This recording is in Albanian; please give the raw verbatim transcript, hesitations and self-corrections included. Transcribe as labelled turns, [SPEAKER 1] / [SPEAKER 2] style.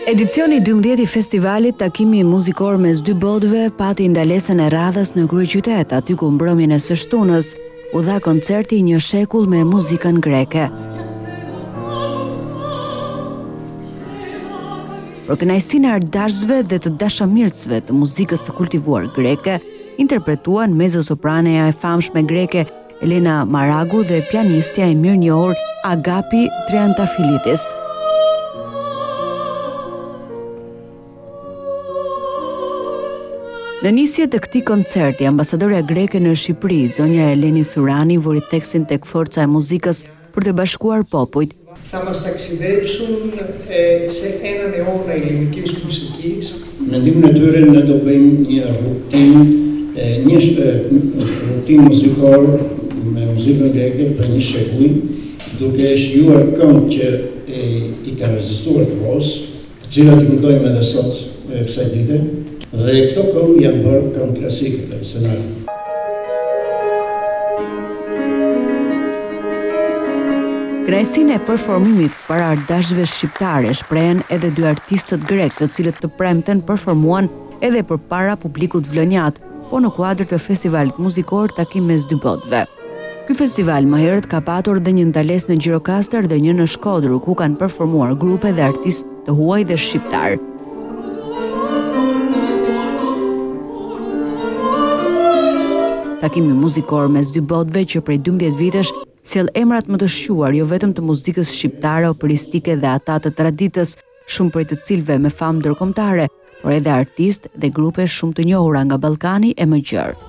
[SPEAKER 1] Edicioni dymbëdhjetë i festivalit Takimi muzikor mes dy botëve pati ndalesën e radhës në kryeqytet, aty ku mbrëmjen e së shtunës u dha koncerti Një shekull me muzikën greke. Për kënaqësinë e ardashësve dhe të dashamirësve të muzikës të kultivuar greke, interpretuan mezzosopraneja e famshme greke Elena Maragu dhe pianistja e mirënjohur Agapi Triantafilitis. Në nisje të këtij koncerti, ambasadorja greke në Shqipëri, zonja Eleni Surani, vuri theksin tek forca e muzikës për të bashkuar popujt.
[SPEAKER 2] Θα μας ταξιδέψουν ε, σε έναν αιώνα ελληνικής μουσικής.
[SPEAKER 3] Në ndihmën e tyre ne do bëjmë një rutinë, një rutinë muzikore me muzikën greke për një shekull, duke shjuar këngë që e, i kanë rezistuar të mos, të cilat i këndojmë edhe sot e, kësaj dite, dhe këto këngë janë bërë këngë klasike tradicionale.
[SPEAKER 1] Kënaqësinë e performimit para ardashëve shqiptare shprehen edhe dy artistët grek, të cilët të premten performuan edhe përpara publikut vlonjat, po në kuadër të festivalit muzikor Takim mes dy botëve. Ky festival më herët ka patur dhe një ndalesë në Gjirokastër dhe një në Shkodër, ku kanë performuar grupe dhe artistë të huaj dhe shqiptar. Takimi muzikor mes dy botëve që prej dymbëdhjetë vitesh sjell emrat më të shquar jo vetëm të muzikës shqiptare, operistike dhe ata të traditës, shumë prej të cilëve me famë ndërkombëtare, por edhe artistë dhe grupe shumë të njohura nga Ballkani e më gjerë.